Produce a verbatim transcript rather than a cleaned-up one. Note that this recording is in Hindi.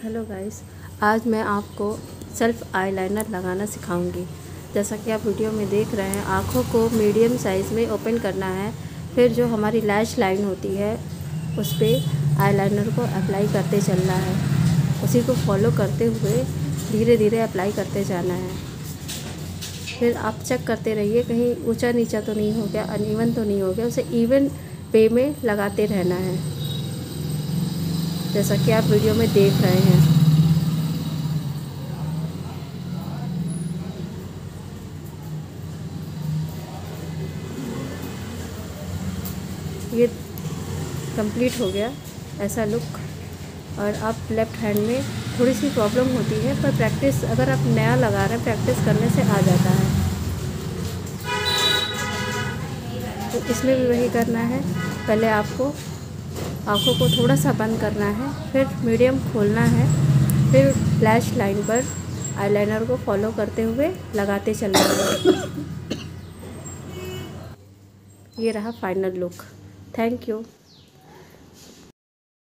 हेलो गाइस, आज मैं आपको सेल्फ़ आईलाइनर लगाना सिखाऊंगी। जैसा कि आप वीडियो में देख रहे हैं, आँखों को मीडियम साइज़ में ओपन करना है। फिर जो हमारी लैश लाइन होती है उस पर आईलाइनर को अप्लाई करते चलना है। उसी को फॉलो करते हुए धीरे धीरे अप्लाई करते जाना है। फिर आप चेक करते रहिए कहीं ऊंचा नीचा तो नहीं हो गया, अनइवन तो नहीं हो गया। उसे इवन वे में लगाते रहना है, जैसा कि आप वीडियो में देख रहे हैं। ये कंप्लीट हो गया ऐसा लुक। और आप लेफ़्ट हैंड में थोड़ी सी प्रॉब्लम होती है, पर प्रैक्टिस, अगर आप नया लगा रहे हैं, प्रैक्टिस करने से आ जाता है। तो इसमें भी वही करना है। पहले आपको आँखों को थोड़ा सा बंद करना है, फिर मीडियम खोलना है, फिर लैश लाइन पर आईलाइनर को फॉलो करते हुए लगाते चलना है। ये रहा फाइनल लुक। Thank you.